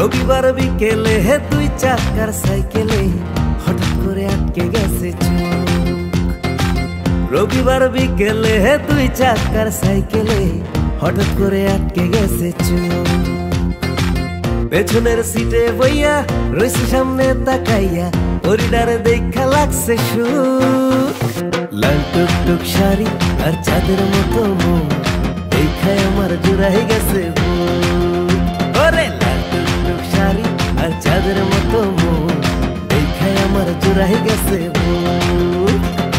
রবিবার বিকেলে দুই চাকার সাইকেলে হঠাৎ করে আটকে গেছে চোখ। রবিবার বিকেলে দুই চাকার সাইকেলে হঠাৎ করে আটকে গেছে চোখ। পেছনের সিটে বইয়া রইছি সামনে তাকাইয়া করিডারে দেখা লাগছে সুখ। লাল টুকটুক শাড়ি আর চাঁদের মতো মুখ দেখায় আমার জুড়াই গেছে বুক। ওরে লাল টুকটুক শাড়ি আর চাঁদের মতো মুখ দেখায় আমার জুড়াই গেছে বুক।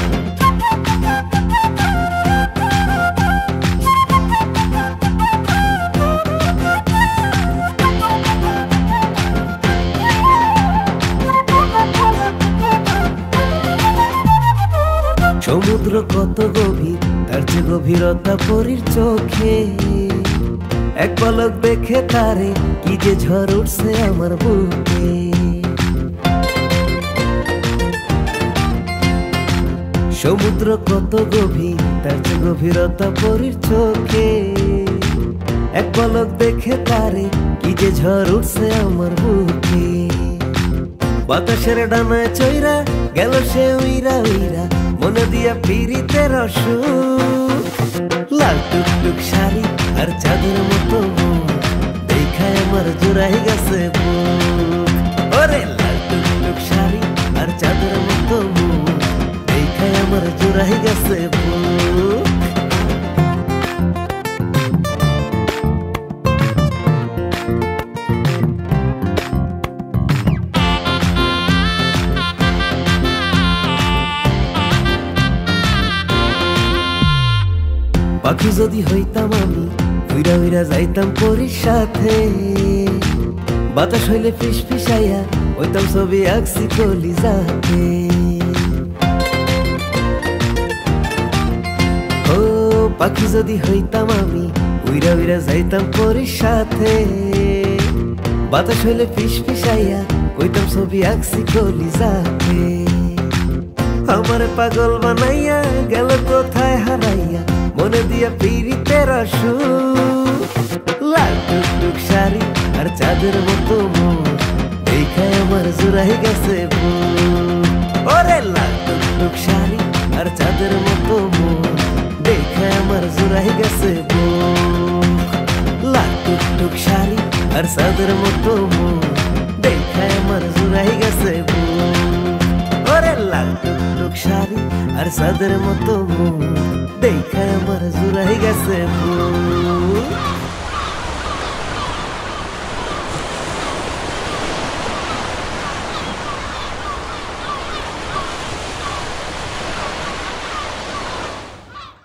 সমুদ্র কত গভীর, তার যে গভীরতা পরীর চোখে। এক পলক দেখে তারে কি যে ঝড় উঠছে আমার বুকে। সমুদ্র কত গভীর, তার যে গভীরতা পরীর চোখে। এক পলক দেখে তারে কি যে ঝড় উঠছে আমার বুকে। বাতাসের ডানায় চইরা গেল সে উইরা উইরা মনে দিয়া ফিরিতে রসু। লাল টুকটুক শাড়ি আর চাঁদের মতো মুখ দেখায় আমার জুড়াই গেছে বুক। ওরে লাল টুকটুক শাড়ি আর চাঁদের মতো মুখ দেখায় আমার জুড়াই গেছে বুক। পাখি যদি হইতাম আমি উইরা উইরা যাইতাম পরীর সাথে। বাতাস হইলে ফিস ফিসাইয়া হইতাম ছবি আঁকছি কলিজাতে। ও পাখি যদি হইতাম আমি উইরা উইরা যাইতাম পরীর সাথে। বাতাস হইলে ফিস ফিসাইয়া হইতাম ছবি আঁকছি কলিজাতে। আমার পাগল বানাইয়া গেল কোথায় হারাইয়া মনে দিয়া পিরিতে রসু। লাল টুকটুক শাড়ি আর চাঁদের মতো মুখ দেখায় আমার জুড়াই গেছে বুক। ওরে লাল টুকটুক শাড়ি আর চাঁদের মতো মুখ দেখায় আমার জুড়াই গেছে বুক। লাল টুকটুক শাড়ি আর চাঁদের মতো মুখ দেখায় আমার জুড়াই গেছে বুক। ওরে লাল টুকটুক শাড়ি আর চাঁদের মতো মুখ দেখায় আমার জুড়াই গেছে বুক।